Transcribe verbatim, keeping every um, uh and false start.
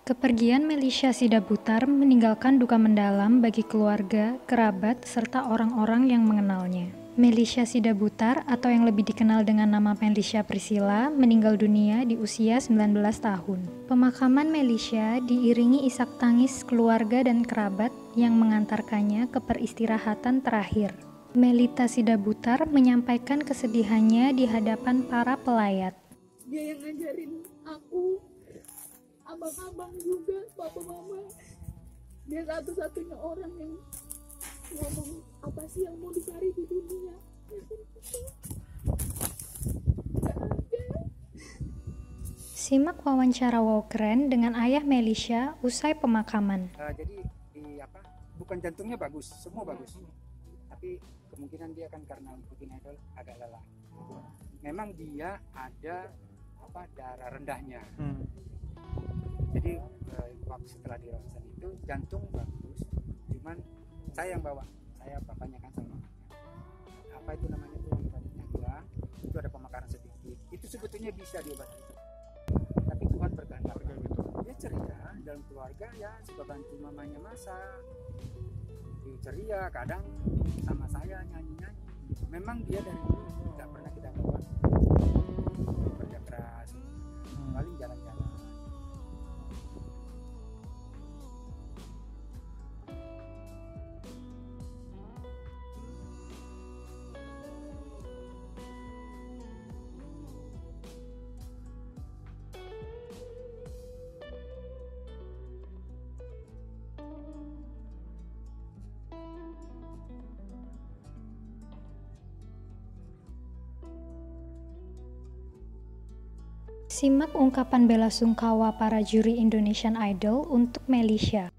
Kepergian Melisha Sidabutar meninggalkan duka mendalam bagi keluarga, kerabat, serta orang-orang yang mengenalnya. Melisha Sidabutar atau yang lebih dikenal dengan nama Melisha Priscilla meninggal dunia di usia sembilan belas tahun. Pemakaman Melisha diiringi isak tangis keluarga dan kerabat yang mengantarkannya ke peristirahatan terakhir. Melita Sidabutar menyampaikan kesedihannya di hadapan para pelayat. Dia yang ngajarin aku, abang-abang juga, papa mama. Dia satu-satunya orang yang ngomong apa sih yang mau dicari di dunia. Simak wawancara Wow Keren dengan ayah Melisha usai pemakaman. Uh, jadi di apa? Bukan jantungnya bagus, semua bagus. Tapi kemungkinan dia kan karena ikutin idol agak lelah. Memang dia ada apa darah rendahnya. Hmm. Jadi uh, waktu setelah di ronsen itu jantung bagus, cuman saya yang bawa, saya bapaknya kan sama apa itu namanya tuh yang tadinya hilang, itu ada pemekaran sedikit, itu sebetulnya bisa diobati, tapi Tuhan berkehendak. Dia ceria dalam keluarga ya, suka bantu mamanya masak, dia ceria, kadang sama saya nyanyi-nyanyi. Memang dia dari dulu nggak pernah kita bawa kerja keras, paling jalan-jalan. Simak ungkapan bela sungkawa para juri Indonesian Idol untuk Melisha.